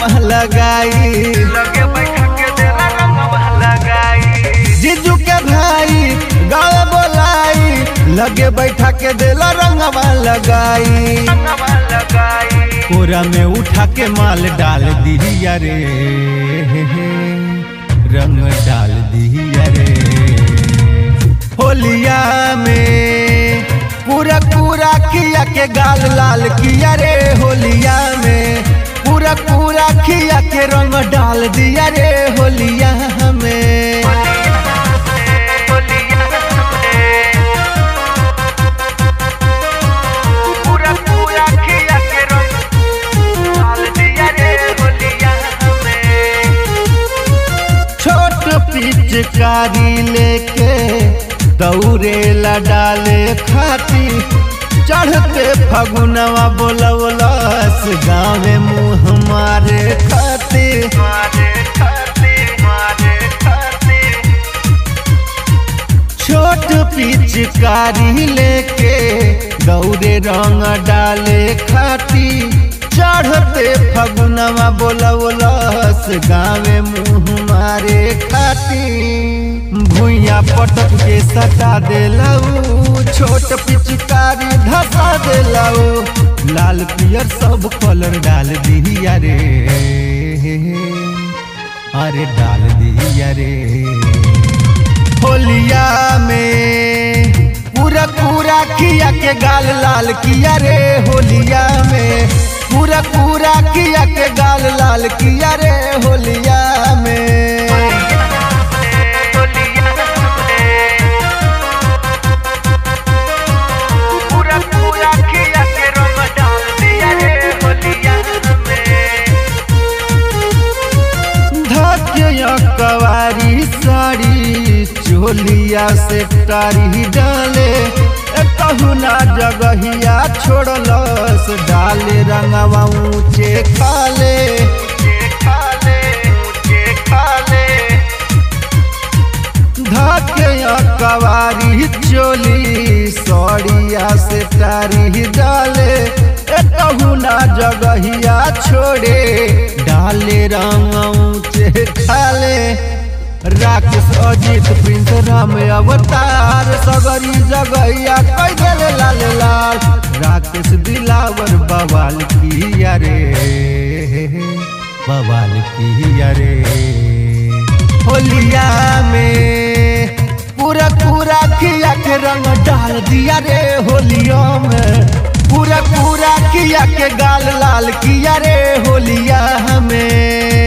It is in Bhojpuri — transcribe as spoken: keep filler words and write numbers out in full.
रंगवा लगाई, लगे बैठा के देला रंगवा लगाई। जीजू के भाई गाँव बोलाई, लगे बैठा के देला रंगवा लगाई, रंगवा लगाई। कोरा में उठा के माल डाल दिया रे, रंग डाल दिया रे। होलिया में पूरा पूरा किया के गाल लाल किया रे, होलिया में पूरा पूरा किया के रंग डाल दिया रे, होलिया में। पूरा पूरा किया के रंग डाल दिया रे, होलिया में। छोट पिचकारी लेके दौरे ला डाले खाती, चढ़ते फगुनवा बोलवलस गाँव मुँह मारे खाती, मारे खाती, मारे खाती। छोट पिचकारी लेके दौरे रंग डाले खाती, चढ़ते फगुनवा बोलवलस गाँव मुँह मारे खाती। भुइया पटक के सटा देलाऊ, छोट पिचकारी धसा देलाऊ, लाल पियर सब कलर डाल दिया रे, अरे डाल दिया रे। होलिया में पूरा पूरा किया के गाल लाल किया रे, होलिया में पूरा पूरा किया के गाल लाल किया रे, होलिया में। पूरा पूरा किया के रंग डाल दिया रे, होलिया में। धकिया कवारी साड़ी चोलिया से टारी डाले, कहूना जगहिया छोड़लस डाले रंगवा ऊँचे खाले, खाले ऊँचे खाले। धकिया कवारी चोली सड़िया से टारी डाले, कहूना जगहिया छोड़े डाले रंग ऊँचे खाले। राकेश अजीत प्रिंस राम अवतार सगरी जगैया कई देले लाल लाल, राकेश दिलावर बवाल किया रे, बवाल किया रे। होलिया में पूरा पूरा किया के रंग डाल दिया रे, होलिया में पूरा पूरा किया के गाल लाल किया रे, होलिया में।